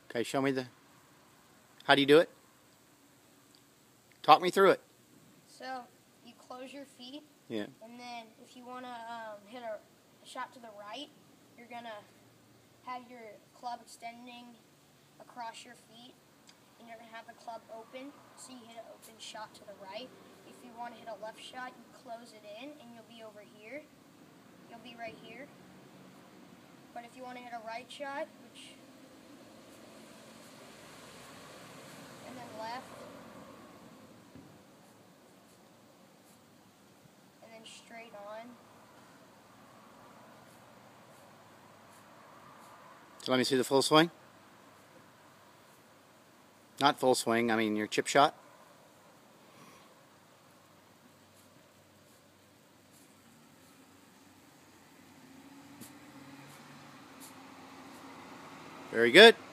Okay, show me how do you do it? Talk me through it. So you close your feet. Yeah. And then if you want to hit a shot to the right, you're going to have your club extending across your feet. And you're going to have the club open, so you hit an open shot to the right. If you want to hit a left shot, you close it in, and you'll be over here. You'll be right here. But if you want to hit a right shot, and then left, and then straight on. So let me see the full swing. Not full swing, I mean your chip shot. Very good.